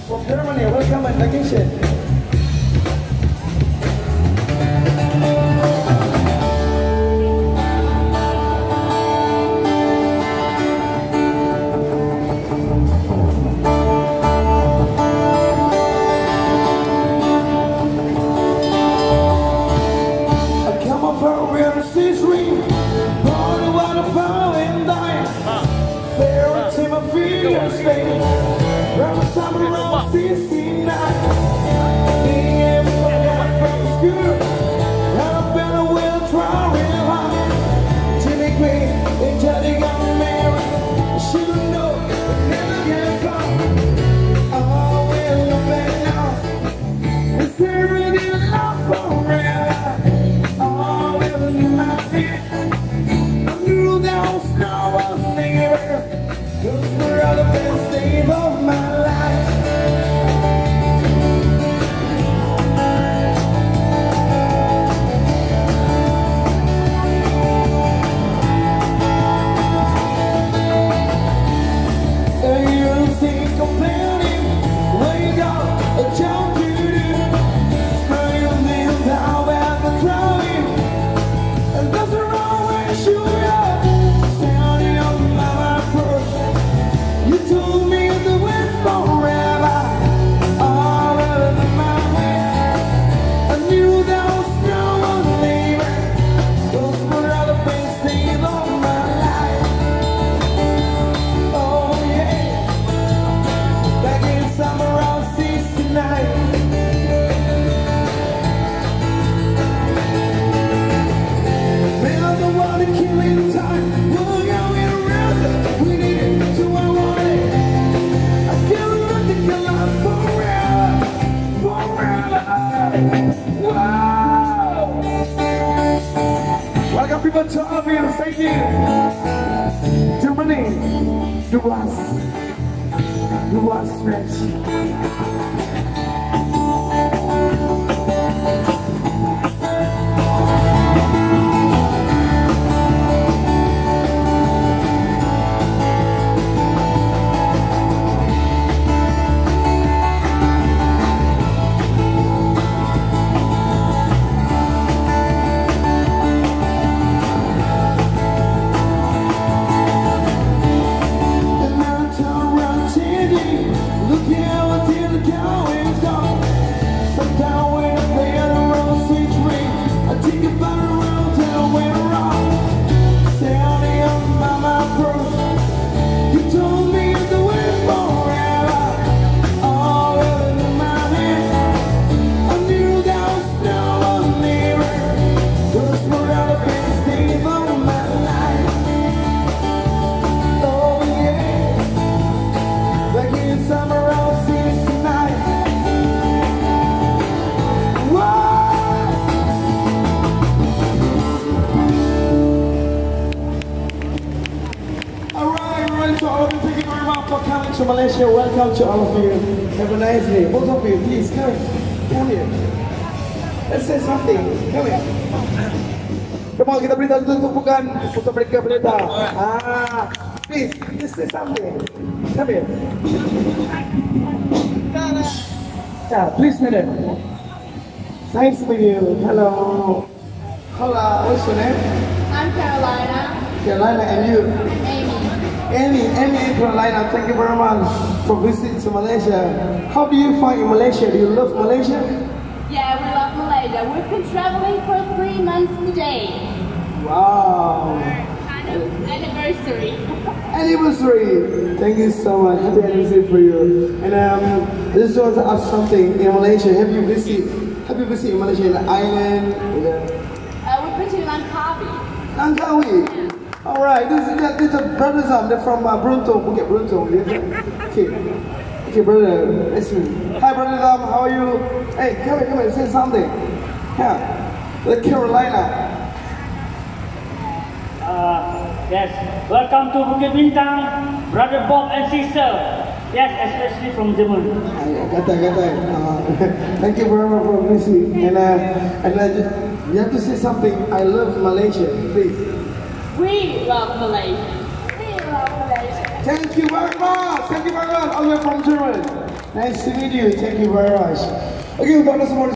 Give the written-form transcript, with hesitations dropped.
From Germany, welcome and vacation. Thank you. Germany, du warst French. To Malaysia, welcome to all of you. Have a nice day. Both of you, please come here. Let's say something. Come here. Come on, kita berita untuk bukan untuk mereka berita. Please, let's say something. Come here. Yeah, please, madam. Nice to meet you. Hello. Hello. What's your name? I'm Carolina. Carolina, and you? Amy. Amy and Carolina, thank you very much for visiting to Malaysia. How do you find in Malaysia? Do you love Malaysia? Yeah, we love Malaysia. We've been traveling for 3 months today. Wow. Anniversary. Anniversary. Thank you so much. Happy anniversary for you. And I just want to ask something. In Malaysia, have you visited in Malaysia in the island? We've been to Langkawi. Langkawi. All right, this is a brothers. They're from Bruntung, Bukit Bruntung. Okay, brother. Nice to meet you. Hi, brother. How are you? Hey, come here, say something. Yeah, the Carolina. Yes, welcome to Bukit Bintang, brother Bob and sister. Yes, especially from Germany. Thank you very much for visiting. And you have to say something. I love Malaysia, please. We love Malaysia. We love Malaysia. Thank you very much. Thank you very much. All the way from Germany. Nice to meet you. Thank you very much. Okay, untuk anda semua